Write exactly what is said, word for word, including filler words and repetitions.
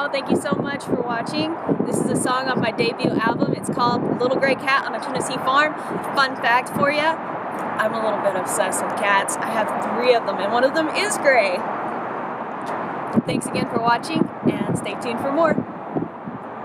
thank you so much for watching. This is a song off my debut album. It's called Little Gray Cat on a Tennessee Farm. Fun fact for you, I'm a little bit obsessed with cats. I have three of them and one of them is gray. Thanks again for watching and stay tuned for more.